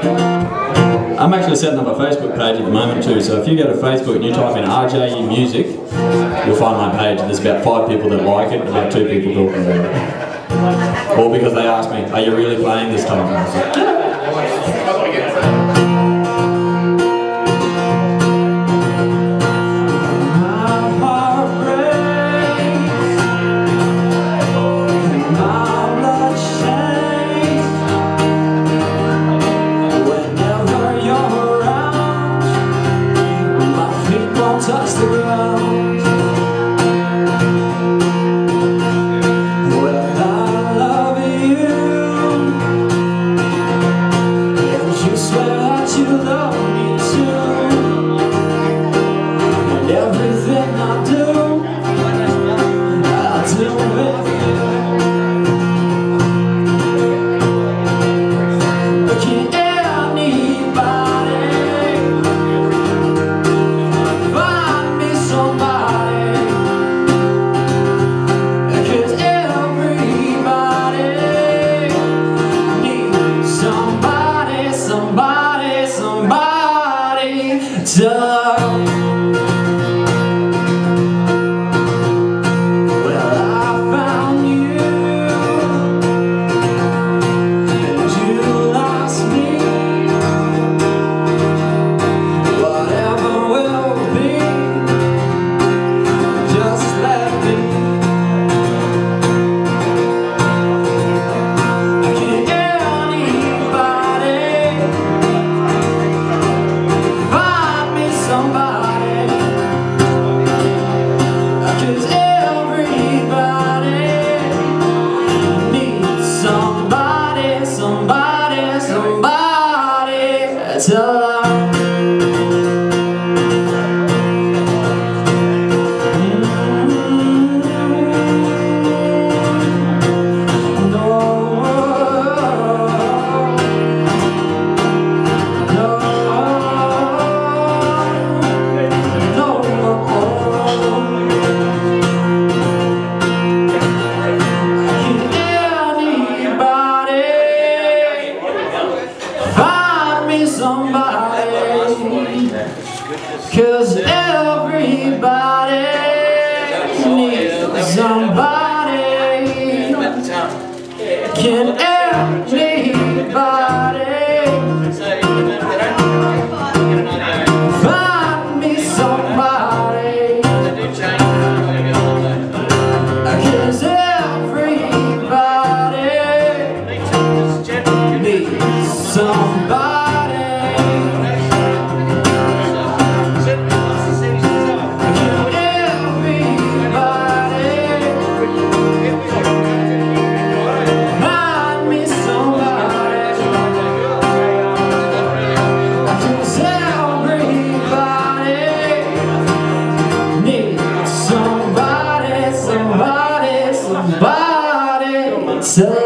I'm actually setting up a Facebook page at the moment too, so if you go to Facebook and you type in RJE Music, you'll find my page. There's about 5 people that like it and about 2 people talking about it. All because they asked me, are you really playing this time? And I was like, yeah. Touch the ground. Well, I love you, and you swear that you love me too. And everything I do with you. But can anybody cause everybody needs somebody. Can everybody find me somebody? Cause everybody needs somebody. So